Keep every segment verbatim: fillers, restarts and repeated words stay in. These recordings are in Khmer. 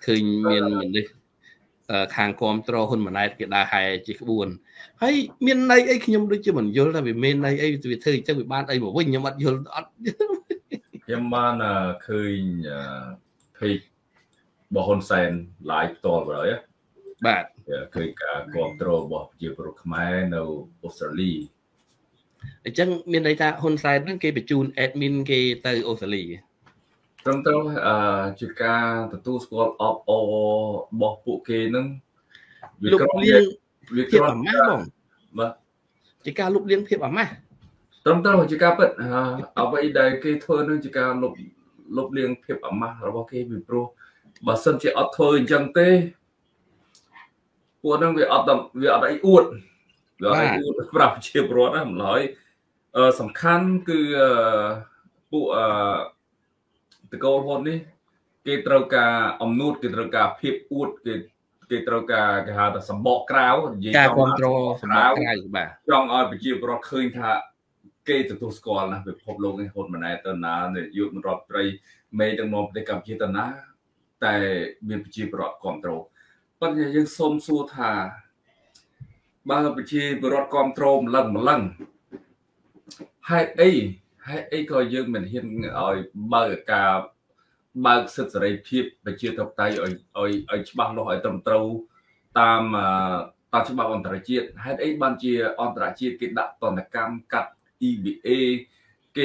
คืนเมียนเหมือนดิคางความโตคนเหมือนนายกิดาหายจีขบวนให้เมียนในไอ้ขยมด้วยจะเหมือนโยนแต่เมียนในไอ้วิธีจะวิบ้านไอ้บอกว่ายังมัดโยนอัดยังบ้านคืนพีบอกคนเซนหลายตัวเลยอ่ะបាទคือการគ្រប់គ្រងរបស់ជាប្រខ្មែរនៅអូស្ត្រាលីអញ្ចឹងមានន័យថាហ៊ុនសែនហ្នឹងគេបញ្ជូន admin គេទៅអូស្ត្រាលីត្រឹមត្រូវអឺជាការទទួលស្គាល់អបអរបស់ពួកគេហ្នឹងវាលុបលាងភាពអាម៉ាស់បងបាទជាការលុបលាងភាពអាម៉ាស់ត្រឹមត្រូវជាការពិតអ្វីដែលគេធ្វើហ្នឹងជាការលុបលុបលាងភាពអាម៉ាស់របស់គេពីព្រោះបើសិនជាអត់ធ្វើអញ្ចឹងទេពួកហ្នឹងវាអត់វាអត់អីអួតវាអត់អីអួតប្រាប់ជាប្រវត្តិណាម្ល៉េះអឺសំខាន់គឺពួកអឺតកូលហ៊ុននេះគេត្រូវការអំនួតគេត្រូវការភាពអួតគេគេត្រូវការគេហៅថាសម្បកក្រៅនិយាយការគ្រប់គ្រងសម្បកក្រៅបាទចង់ឲ្យប្រជាពលរដ្ឋឃើញថាគេទទួលស្គាល់ណាពិភពលោកនេះហ៊ុនម៉ាណែតទៅណានាយករដ្ឋមន្ត្រីមេដឹកនាំប្រទេសកម្ពុជាទៅណាតែមានប្រជាពលរដ្ឋគ្រប់គ្រងប៉ុន្តែយើងសូមសួរថាបើប្រជាពលរដ្ឋគ្រប់គ្រងម្លឹងម្លឹងហេតុអីហេតុអីក៏យើងមិនហ៊ានឲ្យបើកការបើកសិទ្ធិសេរីភាពប្រជាធិបតេយ្យឲ្យឲ្យឲ្យច្បាស់លាស់ឲ្យត្រឹមត្រូវតាមតាមច្បាប់អន្តរជាតិហេតុអីបានជាអន្តរជាតិគេដាក់ទណ្ឌកម្មកាត់ E B A គេ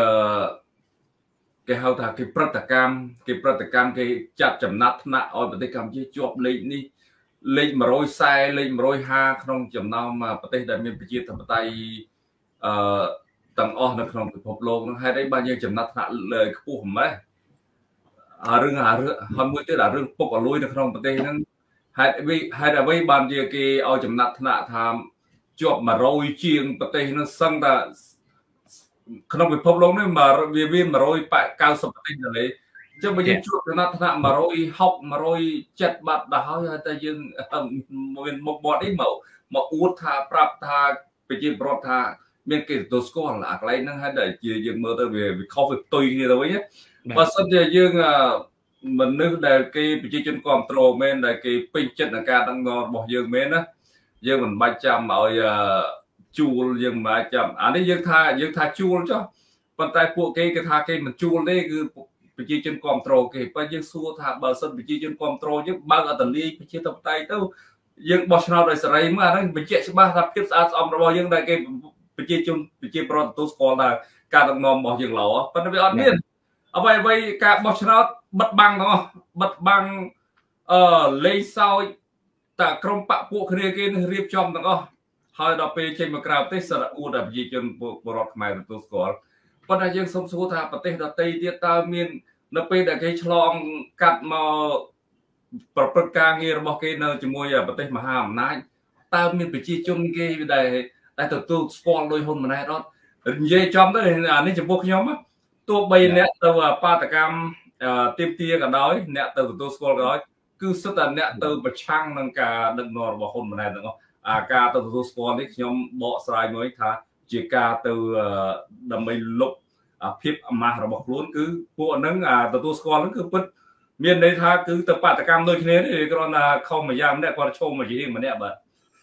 គេហៅថាគេប្រតិកម្មគេប្រតិកម្មគេចាត់ចំណាត់ថ្នាក់ឲ្យប្រទេសកម្ពុជាជាប់លេខនេះលេខone fortyលេខone fiftyក្នុងចំណោមប្រទេសដែលមានប្រជាធិបតេយ្យអឺទាំងអស់នៅក្នុងពិភពលោកនោះហេតុអីបានយើងចំណាត់ថ្នាក់លើខ្ពស់ហ្មងអារឿងអារឿងហើយមួយទៀតអារឿងពុកអលួយនៅក្នុងប្រទេសហ្នឹងហេតុអ្វីហេតុអ្វីបានជាគេឲ្យចំណាត់ថ្នាក់ថាជាប់one hundredជាងប្រទេសហ្នឹងសឹងតែក្នុងពិភពលោកនេះវាមានone hundred ninetyប្រទេសទៅលេអញ្ចឹងបើយើងជួបចំណាត់ថ្នាក់one hundred sixty one hundred seventyបាត់ដល់ហើយតែយើងមានមុខមាត់អីមកមកអួតថាប្រាប់ថាប្រជាពលរដ្ឋថាមានគេទទួលស្គាល់អាកន្លែងហ្នឹងហើយដែលជាយើងមើលទៅវាខុសវាផ្ទុយគ្នាទៅវិញបើសិនជាយើងមនុស្សដែលគេប្រជាជនគ្រប់គ្រងមែនដែលគេពេញចិត្តនឹងការដឹកនាំរបស់យើងមែនណាយើងមិនបាច់ចាំឲ្យជួលយើងមិនបាច់ចាំអានេះយើងថាយើងថាជួលចុះប៉ុន្តែពួកគេគេថាគេមិនជួលទេគឺប្រជាជនគ្រប់គ្រងគេបើយើងសួរថាបើសិនប្រជាជនគ្រប់គ្រងយើងបើកអត្តលីប្រជាធិបតេយ្យទៅយើងបោះឆ្នោតដោយសេរីមកអាហ្នឹងបញ្ជាក់ច្បាស់ថាភាពស្អាតស្អំរបស់យើងដែលគេប្រជាជនប្រជាប្រដ្ឋទទួលស្គាល់ថាការដឹកនាំរបស់យើងល្អប៉ុន្តែវាអត់មានអ្វីអ្វីការបោះឆ្នោតបិទបាំងទាំងអស់បិទបាំងអឺលេងសើចតែក្រុមបកពួកគ្នាគេនឹងរៀបចំទាំងអស់ហើយដល់ពេលចេញមកក្រៅប្រទេសសារអួតតែប្រជាជនពលរដ្ឋខ្មែរទទួលស្គាល់ប៉ុន្តែយើងសុំសួរថាប្រទេសដទៃទៀតតើមាននៅពេលដែលគេឆ្លងកាត់មកប្រព្រឹត្តការងាររបស់គេនៅជាមួយប្រទេសមហាអំណាចតើមានប្រជាជនគេដែលតែទទួលស្គាល់ដោយហ៊ុនម៉ាណែតអត់និយាយចំទៅអានេះចំពោះខ្ញុំទោះបីអ្នកទៅបាតកម្មទៀមទាក៏ដោយអ្នកទៅទទួលស្គាល់ក៏ដោយគឺសិតតែអ្នកទៅប្រឆាំងនឹងការដឹកនាំរបស់ហ៊ុនម៉ាណែតទាំងអស់អាការទៅទទួលស្គាល់នេះខ្ញុំបកស្រាយមួយថាជាការទៅដើម្បីលុបភាពអាម៉ាស់របស់ខ្លួនគឺពួកហ្នឹងទទួលស្គាល់ហ្នឹងគឺពិតមានន័យថាគឺទៅបាតកម្មដូចគ្នានេះគ្រាន់តែខុសម្យ៉ាងម្នាក់គាត់ឈោមមកជាម្នាក់បាទ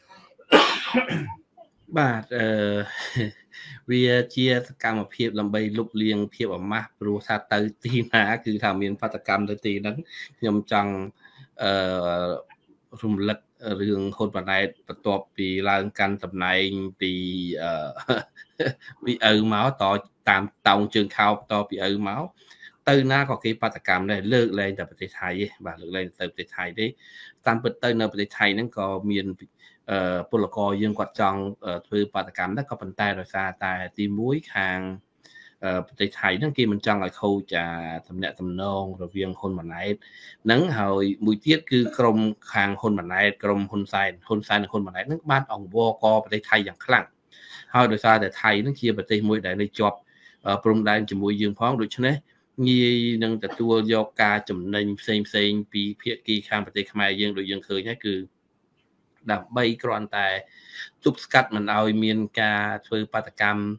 បាទអឺវាជាសកម្មភាពដើម្បីលុបលាងភាពអាម៉ាស់ព្រោះថាទៅទីណាគឺថាមានបាតកម្មទៅទីហ្នឹងខ្ញុំចង់អឺរំលឹករឿងហ៊ុនម៉ាណែតបន្ទាប់ពីឡើងកាន់តំណែងពីអឺពីឪមកតតាមតោងជើងខោតពីឪមកទៅណាក៏គេបាតកម្មដែរលើកលែងតែប្រទេសថៃទេបាទលើកលែងទៅប្រទេសថៃទេតាមពិតទៅនៅប្រទេសថៃហ្នឹងក៏មានអឺពលករយើងគាត់ចង់ធ្វើបាតកម្មដែរក៏ប៉ុន្តែដោយសារតែទីមួយខាងប្រទេសថៃហ្នឹងគេមិនចង់ឲ្យខូចអាតំណែងតំណងរវាងហ៊ុនម៉ាណែតហ្នឹងហើយមួយទៀតគឺក្រមខាងហ៊ុនម៉ាណែតក្រមហ៊ុនសែនហ៊ុនសែននិងហ៊ុនម៉ាណែតហ្នឹងបានអង្វរកប្រទេសថៃយ៉ាងខ្លាំងហើយដោយសារតែថៃហ្នឹងជាប្រទេសមួយដែលនៅជាប់ព្រំដែនជាមួយយើងផងដូច្នេះងាយនឹងទទួលយកការចំណេញផ្សេងផ្សេងពីភាគីខាងប្រទេសខ្មែរយើងដូចយើងឃើញហើយគឺដើម្បីគ្រាន់តែទប់ស្កាត់មិនឲ្យមានការធ្វើបាតកម្ម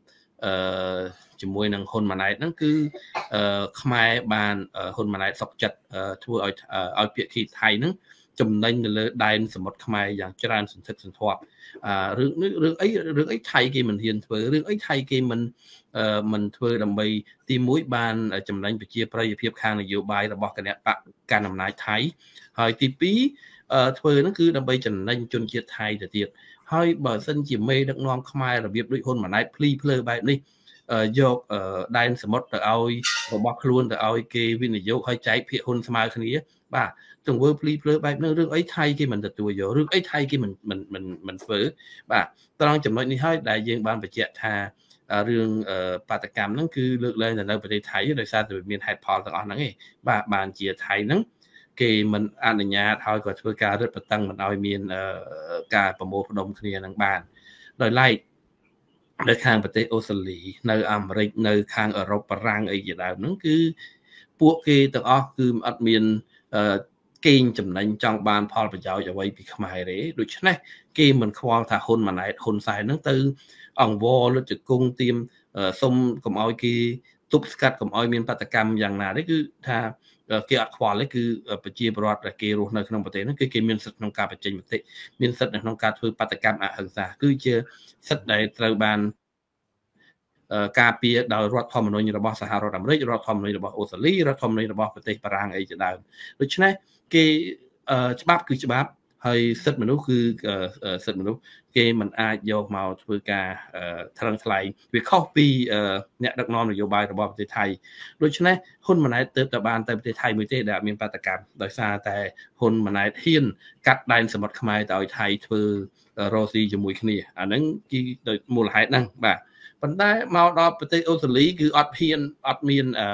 អឺជាមួយនឹងហ៊ុនម៉ាណែតហ្នឹងគឺអឺខ្មែរបានហ៊ុនម៉ាណែតសុកចិត្តធ្វើឲ្យឲ្យភាគីថៃហ្នឹងចំណេញទៅលើដែនសមុទ្រខ្មែរយ៉ាងច្រើនសន្ធឹកសន្ធាប់អារឿងរឿងអីរឿងអីថៃគេមិនហ៊ានធ្វើរឿងអីថៃគេមិនអឺមិនធ្វើដើម្បីទីមួយបានចំណេញប្រជាប្រិយភាពខាងនយោបាយរបស់គណៈបកកាន់អំណាចថៃហើយទីពីរអឺធ្វើហ្នឹងគឺដើម្បីចំណេញជនជាតិថៃទៅទៀតហើយបើសិនជាមេដឹកនាំខ្មែររបៀបដូចហ៊ុនម៉ាណែតភ្លីភ្លើបែបនេះយកដែនសមុទ្រទៅឲ្យរបស់ខ្លួនទៅឲ្យគេវិនិយោគឲ្យចែកភាគហ៊ុនស្មើគ្នាបាទទង្វើភ្លីភ្លើបែបហ្នឹងរឿងអីថៃគេមិនទទួលយករឿងអីថៃគេមិនមិនមិនមិនធ្វើបាទត្រង់ចំណុចនេះហើយដែលយើងបានបញ្ជាក់ថារឿងបាតកម្មហ្នឹងគឺលើកលែងទៅនៅប្រទេសថៃដោយសារតែមានហេតុផលទាំងអស់ហ្នឹងឯងបាទបានជាថៃហ្នឹងគេមិនអនុញ្ញាតឲ្យគាត់ធ្វើការរឹតបន្តឹងមិនឲ្យមានការប្រមូលផ្ដុំគ្នានឹងបានដោយឡែកនៅខាងប្រទេសអូស្ត្រាលីនៅអាមេរិកនៅខាងអឺរ៉ុបបារាំងអីជាដើមហ្នឹងគឺពួកគេទាំងអស់គឺអត់មានកេងចំណេញចង់បានផលប្រយោជន៍អ្វីពីខ្មែរទេដូច្នេះគេមិនខ្វល់ថាហ៊ុនម៉ាណែតហ៊ុនសែនហ្នឹងទៅអង្វរលុតជង្គង់ទៀមសុំកុំឲ្យគេទប់ស្កាត់កុំឲ្យមានបាតកម្មយ៉ាងណាទេគឺថាគេអត់ខ្វល់ទេគឺប្រជាពលរដ្ឋដែលគេរស់នៅក្នុងប្រទេសហ្នឹងគឺគេមានសិទ្ធិក្នុងការបញ្ចេញមតិមានសិទ្ធិក្នុងការធ្វើបាតកម្មអហិង្សាគឺជាសិទ្ធិដែលត្រូវបានការពារដោយរដ្ឋធម្មនុញ្ញរបស់សហរដ្ឋអាមេរិករដ្ឋធម្មនុញ្ញរបស់អូស្ត្រាលីរដ្ឋធម្មនុញ្ញរបស់ប្រទេសបារាំងអីជាដើមដូច្នេះគេច្បាប់គឺច្បាប់ហើយសិទ្ធិមនុស្សគឺសិទ្ធិមនុស្សគេមិនអាចយកមកធ្វើការថ្លឹងថ្លែងវាខុសពីអ្នកដឹកនាំនយោបាយរបស់ប្រទេសថៃដូច្នេះហ៊ុនម៉ាណែតទៅតែបានទៅប្រទេសថៃមួយទេដែលមានបាតកម្មដោយសារតែហ៊ុនម៉ាណែតហ៊ានកាត់ដែនសមុទ្រខ្មែរទៅឲ្យថៃធ្វើរ៉ូស៊ីជាមួយគ្នាអាហ្នឹងគឺដោយមូលហេតុហ្នឹងបាទប៉ុន្តែមកដល់ប្រទេសអូស្ត្រាលីគឺអត់ហ៊ានអត់មានអឺ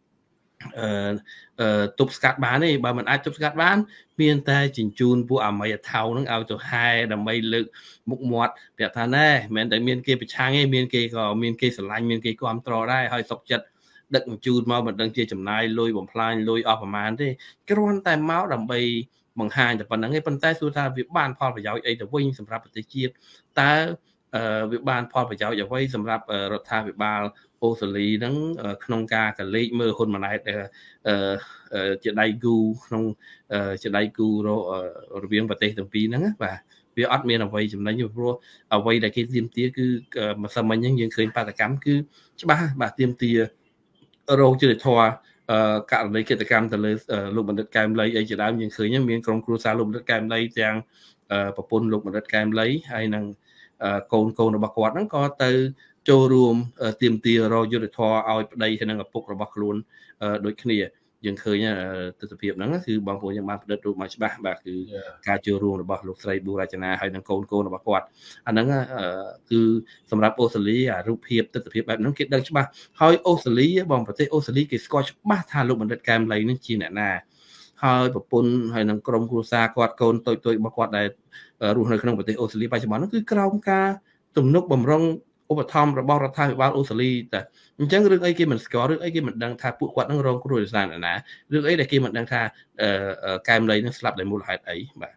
អឺទប់ស្កាត់បានទេបើមិនអាចទប់ស្កាត់បានមានតែជញ្ជូនពួកអាមេថៅហ្នឹងឲ្យទៅហែដើម្បីលើកមុខមាត់ប្រាប់ថាណែមិនមែនតែមានគេប្រឆាំងទេមានគេក៏មានគេស្រឡាញ់មានគេគ្រប់គ្រងដែរហើយសុកចិត្តដឹកជញ្ជូនមកមិនដឹងជាចំណាយលុយបំផ្លាញលុយអស់ប្រមាណទេគ្រាន់តែមកដើម្បីបង្ហាញតែប៉ុណ្្នឹងឯងប៉ុន្តែសួរថាវាបានផលប្រយោជន៍អីទៅវិញសម្រាប់ប្រទេសជាតិតើអឺវាបានផលប្រយោជន៍អ្វីសម្រាប់រដ្ឋាភិបាលអូស្ត្រាលីហ្នឹងក្នុងការកលេចមើលហ៊ុនម៉ាណែតអឺជាដៃគូក្នុងជាដៃគូរវាងប្រទេសទាំងពីរហ្នឹងបាទវាអត់មានអ្វីចំណេញព្រោះអ្វីដែលគេទាមទារគឺម្សិលមិញហ្នឹងយើងឃើញបាតកម្មគឺច្បាស់បាទទាមទាររោគយុត្តិធម៌ករណីកិច្ចកម្មទៅលើលោកបណ្ឌិតកែមលីអីជាដើមយើងឃើញមានក្រុមគ្រួសារលោកបណ្ឌិតកែមលីទាំងប្រពន្ធលោកបណ្ឌិតកែមលីហើយនឹងកូនកូនរបស់គាត់ហ្នឹងក៏ទៅចូលរួមទាមទាររកយុត្តិធម៌ឲ្យប្តីហើយនឹងឪពុករបស់ខ្លួនដូចគ្នាយើងឃើញទស្សនវិជ្ជាហ្នឹងគឺបងប្អូនយើងបានផ្តិតរូបមកច្បាស់បាទគឺការចូលរួមរបស់លោកស្រីប៊ូរចនាហើយនឹងកូនកូនរបស់គាត់អាហ្នឹងគឺសម្រាប់អូស្ត្រាលីអារូបភាពទស្សនវិជ្ជាបែបហ្នឹងគេដឹងច្បាស់ហើយអូស្ត្រាលីបងប្រទេសអូស្ត្រាលីគេស្គាល់ច្បាស់ថាលោកបណ្ឌិតកែមលីនេះជាអ្នកណាហើយប្រពន្ធហើយនឹងក្រុមគ្រួសារគាត់កូនតូចតូចរបស់គាត់ដែលរស់នៅក្នុងប្រទេសអូស្ត្រាលីបច្ចុប្បន្នហ្នឹងគឺក្រោមការទំនុកបំរុងឧបត្ថម្ភរបស់រដ្ឋាភិបាលអូស្ត្រាលីតែអញ្ចឹងរឿងអីគេមិនស្គាល់រឿងអីគេមិនដឹងថាពួកគាត់នឹងរងគ្រោះដោយសារអ្នកណារឿងអីដែលគេមិនដឹងថាកែមលីនឹងស្លាប់ដោយមូលហេតុអីបាទ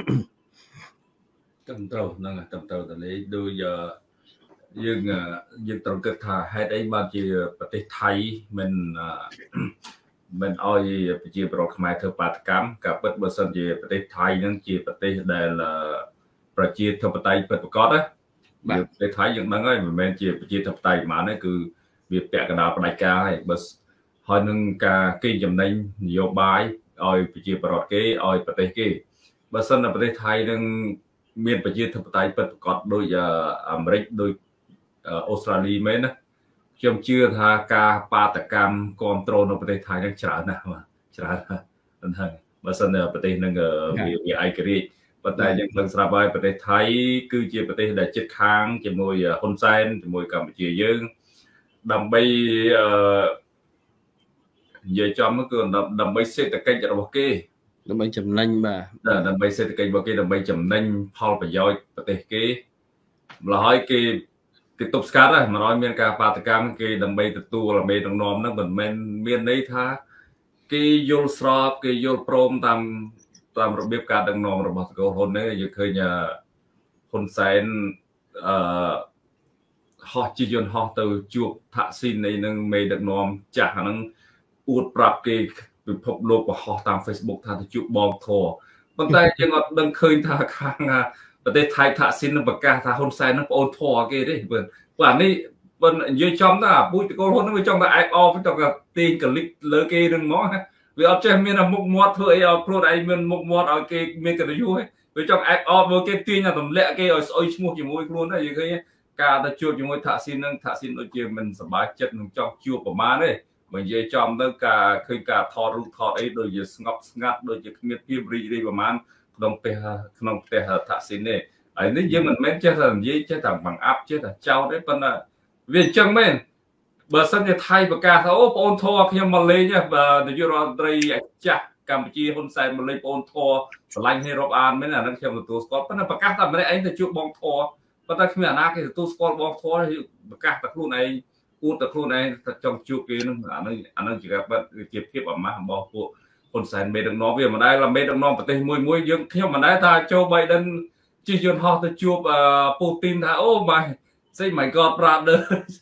ត្រឹមត្រូវហ្នឹងត្រឹមត្រូវតលេដូចយើងយើងត្រូវគិតថាហេតុអីបានជាប្រទេសថៃមិនមិនអោយប្រជាពលរដ្ឋខ្មែរធ្វើបាតកម្មការពិតបើសិនជាប្រទេសថៃនឹងជាប្រទេសដែលប្រជាធិបតេយ្យពិតប្រាកដណាបាទប្រទេសថៃយើងដឹងហើយមិនមែនជាប្រជាធិបតេយ្យប៉ុន្មានទេគឺវាពាក់កណ្ដាលផ្ដាច់ការហើយបើហើយនឹងការគេចំណេញនយោបាយឲ្យប្រជាពលរដ្ឋគេឲ្យប្រទេសគេបើសិនតែប្រទេសថៃនឹងមានប្រជាធិបតេយ្យពិតប្រាកដដូចអាមេរិកដូចអូស្ត្រាលីមែនណាខ្ញុំជឿថាការបាតកម្មគ្រប់គ្រងនៅប្រទេសថៃនឹងច្រើនណាស់បាទច្រើនហ្នឹងបើសិនតែប្រទេសនឹងវាឯករាជ្យប៉ុន្តែយើងដឹងស្រាប់ហើយប្រទេសថៃគឺជាប្រទេសដែលជិតខាងជាមួយហ៊ុនសែនជាមួយកម្ពុជាយើងដើម្បីអឺនិយាយចំគឺដើម្បីសេដ្ឋកិច្ចរបស់គេដើម្បីចំណេញបាទដើម្បីសេដ្ឋកិច្ចរបស់គេដើម្បីចំណេញផលប្រយោជន៍ប្រទេសគេម្ល៉េះហើយគេគេទប់ស្កាត់ហ្នឹងមិនឲ្យមានការបាតកម្មគេដើម្បីទទួលអមេដឹកនាំហ្នឹងមិនមែនមានន័យថាគេយល់ស្របគេយល់ព្រមតាមតាមរបៀបការដឹកនាំរបស់សកលហ៊ុននេះយើងឃើញហ៊ុនសែនអឺហោះជិះយន្តហោះទៅជួបថាក់ស៊ីននៃនឹងមេដឹកនាំចាស់អានឹងអួតប្រាប់គេពិភពលោកបរហោះតាម Facebook ថាទៅជួបបងធរប៉ុន្តែយើងអត់ដឹងឃើញថាខាងប្រទេសថៃថាក់ស៊ីននឹងប្រកាសថាហ៊ុនសែននឹងប្អូនធរគេទេបើបាទនេះបើនិយាយចំថាពូជតកូលហ៊ុននឹងវាចង់តែឯកអបចង់តែទាញកលិចលើគេនឹងមកវាអត់ចេះមានមុខមាត់ធ្វើអីឲ្យខ្លួនឯងមានមុខមាត់ឲ្យគេមានកិត្តិយសវាចង់ឯកអបមើលគេទាញតែទម្លាក់គេឲ្យស្អុយឈ្មោះជាមួយខ្លួនដែរយើងឃើញការទៅជួបជាមួយថាក់ស៊ីននឹងថាក់ស៊ីនដូចជាមិនសប្បាយចិត្តនឹងចង់ជួបប្រមាណទេបើនិយាយចំទៅការឃើញការថតរូបថតអីដូចជាស្ងប់ស្ងាត់ដូចជាគ្មានភាពរីករាយប្រមាណក្នុងផ្ទះក្នុងផ្ទះថាក់ស៊ីនទេហើយនេះយើងមិនមែនចេះតែនិយាយចេះតែបង្អាប់ចេះតែចោទទេប៉ុន្តែវាអញ្ចឹងមែនបើសិនជាថៃប្រកាសថាអូបងធរខ្ញុំមកលេងបើនាយករដ្ឋមន្ត្រីចាស់កម្ពុជាហ៊ុនសែនមកលេងបងធរឆ្លាញ់ឲ្យរាប់អានមែនអានឹងខ្ញុំទទួលស្គាល់ប៉ុន្តែប្រកាសតែម្នាក់ឯងទៅជួបបងធរប៉ុន្តែគ្មានអាណាគេទទួលស្គាល់បងធរប្រកាសតែខ្លួនឯងអួតតែខ្លួនឯងតែចង់ជួបគេនឹងអានឹងអានឹងជាបាត់ជាភាពអាម៉ាស់របស់ពួកហ៊ុនសែនមេដឹកនាំវាមិនដែរមេដឹកនាំប្រទេសមួយមួយយើងខ្ញុំមិនដែរថាโจ Biden ជិះយន្តហោះទៅជួបពូទីនថាអូម៉ៃSay my God brother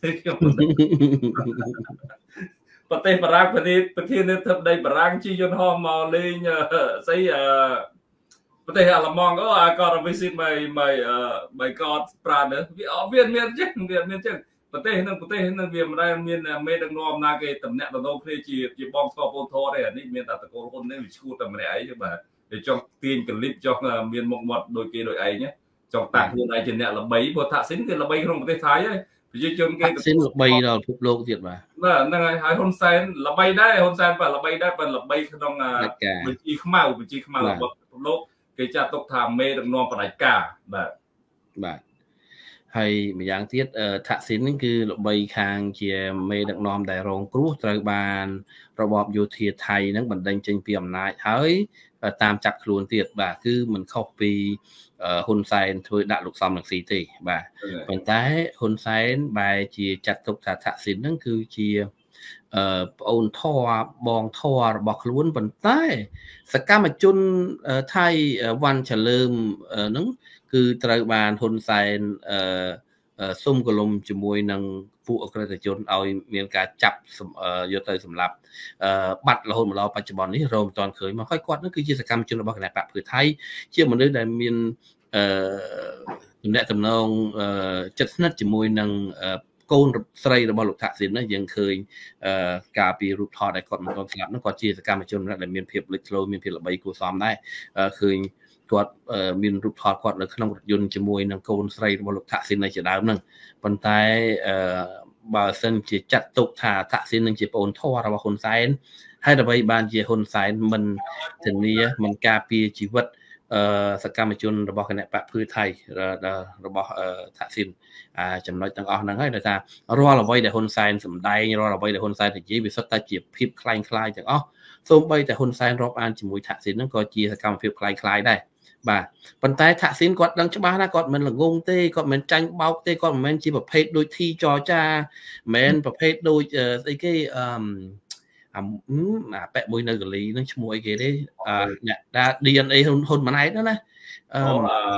ប្រទេសបារាំងប្រទេសប្រធានាធិបតីបារាំងជិះយន្តហោះមកលេងស្អីប្រទេសអាល្លឺម៉ង់អូ I got a visit my my my God brother វាអត់វាមានចឹងវាមានចឹងប្រទេសនឹងប្រទេសនឹងវាមិនដែលមានមេដឹកនាំណាគេតំណាក់តំណងគ្នាជាជាបងស្គាល់បងធរទេអានេះមានតែតកូលហ៊ុននេះវាឈួតតែម្នាក់ឯងទេបាទវាចង់ទាញកលិបចង់មានមុខមាត់ដូចគេដូចឯងណាចង់តាក់ខ្លួនឯងជាអ្នកល្បីព្រោះថាក់ស៊ីនគេល្បីក្នុងប្រទេសថៃហើយប្រជាជនគេថាក់ស៊ីនល្បីដល់ពិភពលោកទៀតបាទបាទហ្នឹងហើយហើយហ៊ុនសែនល្បីដែរហ៊ុនសែនបាទល្បីដែរប៉ុន្តែល្បីក្នុងបញ្ជីខ្មៅបញ្ជីខ្មៅរបស់ពិភពលោកគេចាត់ទុកថាមេដឹកនាំផ្ដាច់ការបាទបាទហើយម្យ៉ាងទៀតថាក់ស៊ីនហ្នឹងគឺល្បីខាងជាមេដឹកនាំដែលរងគ្រោះត្រូវបានរបបយោធាថៃហ្នឹងបណ្ដេញចេញពីអំណាចហើយតាមចាប់ខ្លួនទៀតបាទគឺមិនខុសពីហ៊ុនសែនធ្វើដាក់លោកសំរងស៊ីទេបាទប៉ុន្តែហ៊ុនសែនបែរជាចាត់ទុកថាថាក់ស៊ីនហ្នឹងគឺជាអឺប្អូនធរបងធររបស់ខ្លួនប៉ុន្តែសកម្មជនថៃវ៉ាន់ឆលើមហ្នឹងគឺត្រូវបានហ៊ុនសែនអឺសុំកលុំជាមួយនឹងពួកអក្រិតជនឲ្យមានការចាប់យកទៅសម្លាប់បាត់រហូតមកដល់បច្ចុប្បន្ននេះរមមិនទាន់ឃើញមកហើយគាត់នឹងគឺជាសកម្មជនរបស់គណៈបកភឿថៃជាមនុស្សដែលមានអឺទំនាក់ទំនងចិត្តស្និទ្ធជាមួយនឹងកូនស្រីរបស់លោកថាក់ស៊ីនណាយើងឃើញការពីរូបថតដែលគាត់មិនទាន់ស្លាប់នោះគាត់ជាសកម្មជនដែលមានភាពលេចធ្លោមានភាពល្បីគួរសមដែរឃើញគាត់មានរូបថតគាត់នៅក្នុងរថយន្តជាមួយនឹងកូនស្រីរបស់លោកថាក់ស៊ីននៅជាដើមហ្នឹងប៉ុន្តែបើសិនជាចាត់ទុកថាថាក់ស៊ីននឹងជាប្អូនធររបស់ហ៊ុនសែនហើយដើម្បីបានជាហ៊ុនសែនមិនធានាមិនការពារជីវិតសកម្មជនរបស់គណៈបកភឿថៃរបស់ថាក់ស៊ីនចំណុចទាំងអស់ហ្នឹងហើយដោយថារាល់អ្វីដែលហ៊ុនសែនសម្ដែងរាល់អ្វីដែលហ៊ុนសែននិយាយវាសុទ្ធតែជាភាពคล้ายคล้ายទាំងអស់សូម្បីតែហ៊ុនសែនរាប់អានជាមួយថាក់ស៊ីនហ្នឹងក៏ជាសកម្មភាពคล้ายคล้ายដែរបាទប៉ុន្តែថាក់ស៊ីនគាត់ដឹងច្បាស់ណាគាត់មិនល្ងងទេគាត់មិនចាញ់បោកទេគាត់មិនមែនជាប្រភេទដូចធីចរចាមិនមែនប្រភេទដូចស្អីគេអឺអាប៉ែមួយនៅកលីហ្នឹងឈ្មោះអីគេទេអ្នកដែល ឌី អេន เอ ហ៊ុនហ៊ុនម៉ាណែតហ្នឹងណាអឺ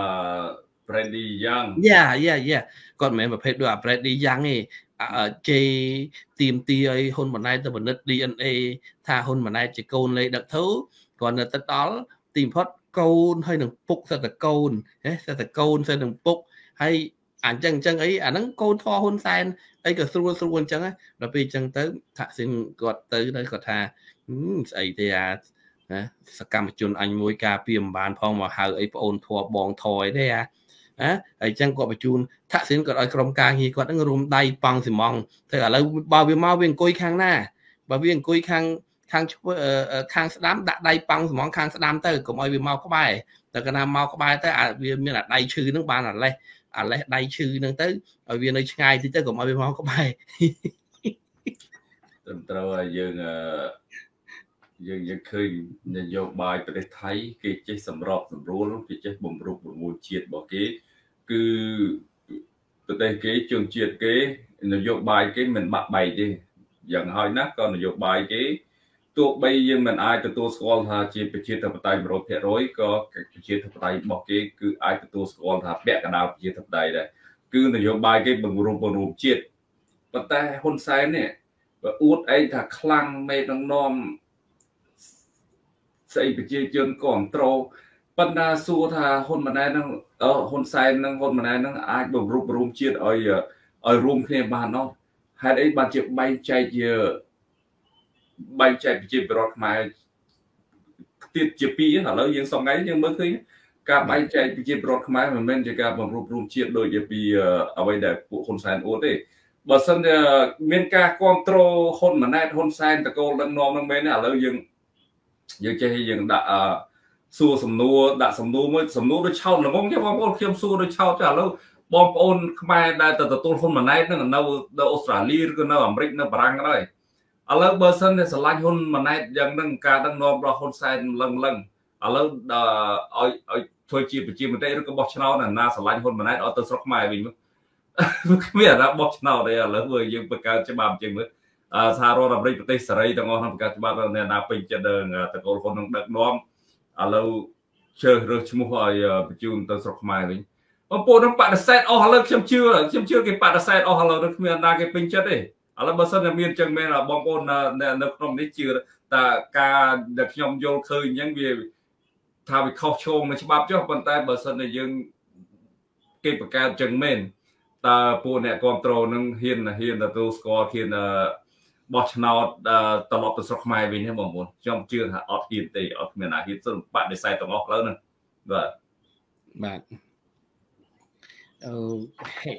Brady Young យ៉ាយ៉ាយ៉ាគាត់មិនមែនប្រភេទដូចអា Brady Young ទេជេទីមទីឲ្យហ៊ុនម៉ាណែតទៅពិនិត្យ ឌី អេន เอ ថាហ៊ុនម៉ាណែតជាកូនលេខដឹកធូគាត់នៅទៅដល់ទីបំផុតកូនហើយនឹងពុកសិតតែកូនហ៎សិតតែកូនសិតនឹងពុកហើយអញ្ចឹងអញ្ចឹងអីអាហ្នឹងកូនធរហ៊ុនសែនអីក៏ស្រួលស្រួលអញ្ចឹងដល់ពេលអញ្ចឹងទៅថាក់ស៊ីនគាត់ទៅទៅគាត់ថាស្អីទេអាណាសកម្មជនអញមួយការពីអំបានផងមកហៅអីប្អូនធរបងធរអីទេអាណាហើយអញ្ចឹងគាត់បញ្ជូនថាក់ស៊ីនគាត់ឲ្យក្រុមការងារគាត់ហ្នឹងរួមដៃប៉ង់ស៊ីម៉ង់ទៅឥឡូវបើវាមកវាអង្គុយខាងណាបើវាអង្គុយខាងខាងខាងស្ដាំដាក់ដៃប៉ង់ស្មងខាងស្ដាំទៅកុំឲ្យវាមកក្បែរតែកាលណាមកក្បែរទៅវាមានអាដៃឈឺហ្នឹងបានអាលេសអាលេសដៃឈឺហ្នឹងទៅឲ្យវានៅឆ្ងាយតិចទៅកុំឲ្យវាមកក្បែរត្រឹមត្រូវឲ្យយើងយើងយើងឃើញនយោបាយប្រទេសថៃគេចេះសម្របសម្រួលគេចេះបំរុងប្រមូលជាតិរបស់គេគឺប្រទេសគេជនជាតិគេនយោបាយគេមិនបាក់បែកទេយ៉ាងហើយណាស់ក៏នយោបាយគេទោះបីយើងមិនអាចទទួលស្គាល់ថាជាប្រជាធិបតេយ្យ một trăm phần trăm ក៏ប្រជាធិបតេយ្យរបស់គេគឺអាចទទួលស្គាល់ថាពាក់កណ្ដាលប្រជាធិបតេយ្យដែរគឺនយោបាយគេបង្រួមបង្រួមជាតិប៉ុន្តែហ៊ុនសែននេះបើអួតឯងថាខ្លាំងមេដឹកនាំស្អីប្រជាជនគ្រប់ត្រូលប៉ុន្តែសួរថាហ៊ុនម៉ាណែតនឹងហ៊ុនសែននឹងហ៊ុនម៉ាណែតនឹងអាចបង្រួបបង្រួមជាតិឲ្យឲ្យរួមគ្នាបានអត់ហេតុអីបានជាបែងចែកជាបែងចែកប្រជាពលរដ្ឋខ្មែរទៀតជាពីរឥឡូវយើងសងៃយើងមើលឃើញការបែងចែកប្រជាពលរដ្ឋខ្មែរមិនមែនជាការបង្រួបបង្រួមជាតិដូចជាពីអ្វីដែលពួកហ៊ុនសែនអួតទេបើសិនជាមានការគ្រប់គ្រងហ៊ុនម៉ាណែតហ៊ុនសែនតកូលដឹកនាំនឹងមែនឥឡូវយើងយើងចេះយើងដាក់សួរសំណួរដាក់សំណួរមួយសំណួរដូចឆោតល្ងងទេបងប្អូនខ្ញុំសួរដូចឆោតចាឥឡូវបងប្អូនខ្មែរដែលទៅទទួលហ៊ុនម៉ាណែតនឹងនៅនៅអូស្ត្រាលីឬក៏នៅអាមេរិកនៅបារាំងក៏ដោយឥឡូវបើសិនតែឆ្លាញ់ហ៊ុនម៉ាណែតយ៉ាងហ្នឹងការដឹកនាំរបស់ហ៊ុនសែនលឹងលឹងឥឡូវឲ្យឲ្យធ្វើជាប្រជាមតិឬក៏បោះឆ្នោតណាឆ្លាញ់ហ៊ុនម៉ាណែតឲ្យទៅស្រុកខ្មែរវិញមើលគ្មានអាណាបោះឆ្នោតទេឥឡូវយើងបង្កើតច្បាប់អញ្ចឹងមើលសហរដ្ឋអាមេរិកប្រទេសសេរីទាំងអស់ក្នុងបង្កើតច្បាប់អ្នកណាពេញចិត្តតកូលហ៊ុននឹងដឹកនាំឥឡូវជ្រើសរើសឈ្មោះឲ្យបញ្ជូនទៅស្រុកខ្មែរវិញបងប្អូននឹងបដិសេធអស់ឥឡូវខ្ញុំជឿខ្ញុំជឿគេបដិសេធអស់ឥឡូវគ្មានអាណាគេពេញចិត្តទេឥឡូវបើសិនតែមានអញ្ចឹងមែនបងប្អូននៅក្នុងនេះជឿតែការដែលខ្ញុំយល់ឃើញអញ្ចឹងវាថាវាខុសឆ្គងនឹងច្បាប់ចុះប៉ុន្តែបើសិនតែយើងគេបង្កើតអញ្ចឹងមែនតើពួកអ្នកគ្រប់គ្រងនឹងហ៊ានហ៊ានទទួលស្គាល់ហ៊ានបោះឆ្នោតត្រឡប់ទៅស្រុកខ្មែរវិញទេបងប្អូនខ្ញុំជឿថាអត់ហ៊ានទេអត់មានអាហ៊ានសិនបដិសេធទាំងអស់លើហ្នឹងបាទបាទអូខេ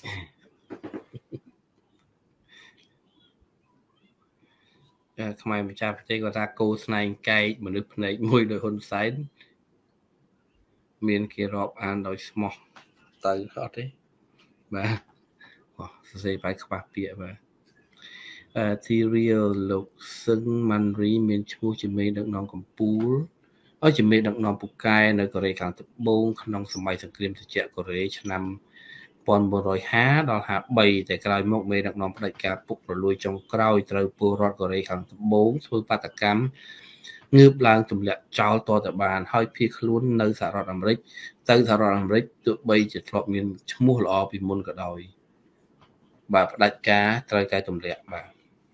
ខ្មែរម្ចាស់ប្រទេសគាត់ថាគោស្នែងកែកមនុស្សភ្នែកមួយដោយហ៊ុនសែនមានគេរាប់អានដោយស្មោះទៅអត់ទេបាទអូសរសេរបាយខ្វះពាក្យបាទអឺ Serial លោកសឹងម៉ាន់រីមានឈ្មោះជាមេដឹកនាំកម្ពុជាឲ្យជាមេដឹកនាំពូកែនៅកូរ៉េខាងត្បូងក្នុងសម័យសង្គ្រាមត្រជាក់កូរ៉េឆ្នាំmột nghìn bốn trămห้าដល់ห้าបីតែក្រោយមកមេដឹកនាំផ្ដាច់ការពុករលួយចុងក្រោយត្រូវពលរដ្ឋកូរ៉េខាងត្បូងធ្វើបាតកម្មងើបឡើងទម្លាក់ចោលតទៅបានហើយភៀសខ្លួននៅសហរដ្ឋអាមេរិកទៅសហរដ្ឋអាមេរិកទោះបីជាធ្លាប់មានឈ្មោះល្អពីមុនក៏ដោយបាទផ្ដាច់ការត្រូវតែទម្លាក់បាទ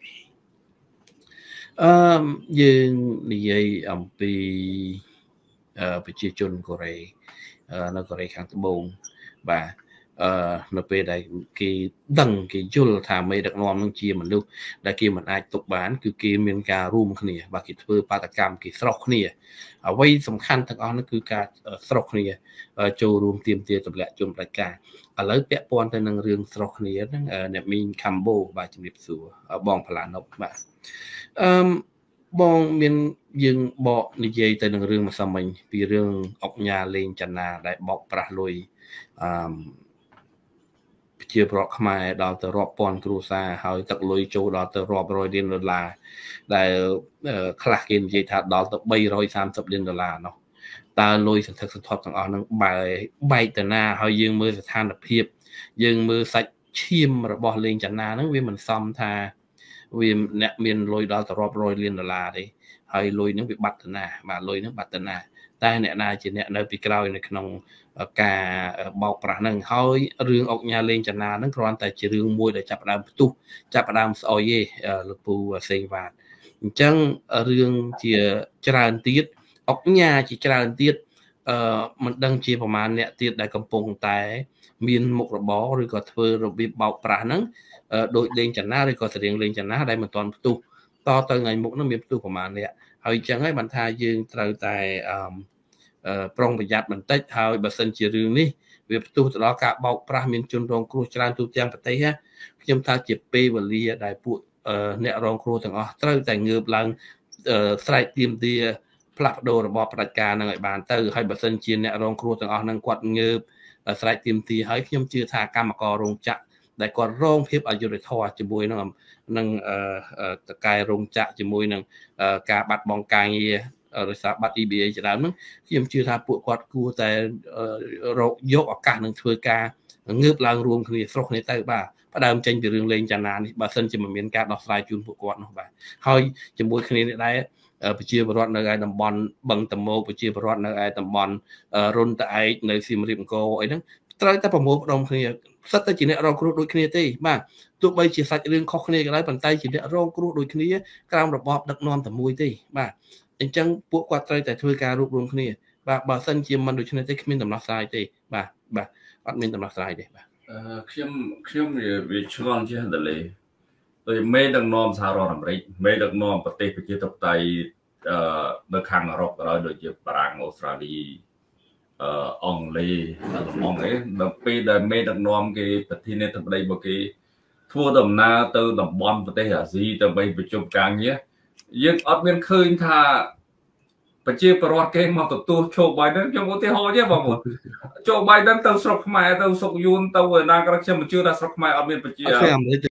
អឺយើងនិយាយអំពីប្រជាជនកូរ៉េនៅកូរ៉េខាងត្បូងបាទអឺនៅពេលដែលគេដឹងគេយល់ថាមេដឹកនាំនឹងជាមនុស្សដែលគេមិនអាចទុកបានគឺគេមានការរួមគ្នាបាទគេធ្វើបាតកម្មគេស្រោះគ្នាអ្វីសំខាន់ទាំងអស់នោះគឺការស្រោះគ្នាចូលរួមទាមទារទម្លាក់ជនផ្ដាច់ការឥឡូវពាក់ព័ន្ធទៅនឹងរឿងស្រោះគ្នាហ្នឹងអ្នកមីងខាំបូបាទជំរាបសួរបងផល្លានុបបាទអឺបងមានយើងបកនិយាយទៅនឹងរឿងម្សិលមិញពីរឿងអុកញ៉ាលេងចនាដែលបោកប្រាស់លុយអឺជាប្រកខ្មែរដល់ទៅរាប់ពាន់គ្រួសារហើយទឹកលុយចូលដល់ទៅរាប់រយលានដុល្លារដែលខ្លះគេនិយាយថាដល់ទៅបីរយសាមសិបលានដុល្លារនោះតើលុយសន្ធឹកសន្ធាប់ទាំងអស់ហ្នឹងបែកបែកទៅណាហើយយើងមើលស្ថានភាពយើងមើលសាច់ឈាមរបស់លេងចនាហ្នឹងវាមិនសមថាវាអ្នកមានលុយដល់ទៅរាប់រយលានដុល្លារទេហើយលុយហ្នឹងវាបាត់ទៅណាបាទលុយហ្នឹងបាត់ទៅណាតែអ្នកណាជាអ្នកនៅពីក្រោយនៅក្នុងការបោកប្រាស់ហ្នឹងហើយរឿងអុកញ៉ាលេងចនាហ្នឹងគ្រាន់តែជារឿងមួយដែលចាប់ផ្ដើមផ្ទុះចាប់ផ្ដើមស្អុយទេលោកពូសេងវ៉ាតអញ្ចឹងរឿងជាច្រើនទៀតអុកញ៉ាជាច្រើនទៀតអឺមិនដឹងជាប្រមាណអ្នកទៀតដែលកំពុងតែមានមុខរបរឬក៏ធ្វើរបៀបបោកប្រាស់ហ្នឹងដោយលេងចនាឬក៏សរៀងលេងចនាដែលមិនទាន់ផ្ទុះតទៅថ្ងៃមុខហ្នឹងមានផ្ទុះប្រមាណអ្នកហើយអញ្ចឹងហើយបានថាយើងត្រូវតែអឺប្រុងប្រយ័ត្នបន្តិចហើយបើសិនជារឿងនេះវាផ្ទុះទៅដល់ការបោកប្រាស់មានជនរងគ្រោះច្រើនទូទាំងប្រទេសខ្ញុំថាជាពេលវេលាដែលពួកអ្នករងគ្រោះទាំងអស់ត្រូវតែងើបឡើងស្រែកទាមទារផ្លាស់ប្ដូររបបផ្ដាច់ការនឹងឲ្យបានទៅហើយបើសិនជាអ្នករងគ្រោះទាំងអស់នឹងគាត់ងើបស្រែកទាមទារហើយខ្ញុំជឿថាកម្មកររោងចក្រដែលគាត់រងភាពអយុត្តិធម៌ជាមួយនឹងនឹងតកែរោងចក្រជាមួយនឹងការបាត់បង់ការងារដោយសារបាត់ E B A ច្រើនហ្នឹងខ្ញុំជឿថាពួកគាត់គួរតែរកយកឱកាសនឹងធ្វើការងើបឡើងរួមគ្នាស្រុះគ្នាទៅបាទផ្ដើមចេញពីរឿងលេងចាណានេះបើសិនជាមិនមានការដោះស្រាយជូនពួកគាត់នោះបាទហើយជាមួយគ្នានេះដែរប្រជាពលរដ្ឋនៅឯតំបន់បឹងតមោកប្រជាពលរដ្ឋនៅឯតំបន់រុនតឯកនៅសៀមរាបអង្គរអីហ្នឹងត្រូវតែប្រមូលផ្ដុំគ្នាសិតតែជាអ្នករងគ្រោះដូចគ្នាទេបាទទោះបីជាសាច់រឿងខុសគ្នាក៏ដោយប៉ុន្តែជាអ្នករងគ្រោះដូចគ្នាក្រោមរបបដឹកនាំតែមួយទេបាទអញ្ចឹងពួកគាត់ត្រូវតែធ្វើការរួបរวมគ្នាបាទបើសិនជាមិនដូច្នេះទេគ្មានដំណោះស្រាយទេបាទបាទអត់មានដំណោះស្រាយទេបាទអឺខ្ញុំខ្ញុំវាឆ្ងល់ជាដលេដោយមេដឹកនាំសហរដ្ឋអាមេរិកមេដឹកនាំប្រទេសប្រជាធិបតេយ្យអឺនៅខាងអឺរ៉ុបក៏ដោយដូចជាបារាំងអូស្ត្រាលីអឺអង់គ្លេសតំងអីដល់ពេលដែលមេដឹកនាំគេប្រធានាធិបតីរបស់គេធ្វើដំណើរទៅតំបន់ប្រទេសអាស៊ីដើម្បីប្រជុំការងារយើងអត់មានឃើញថាប្រជាពលរដ្ឋគេមកទទួលโชค Biden ខ្ញុំឧទាហរណ៍ទេបងប្អូនโชค Biden ទៅស្រុកខ្មែរទៅស្រុកយួនទៅណាក៏ខ្ញុំមិនជឿថាស្រុកខ្មែរអត់មានប្រជា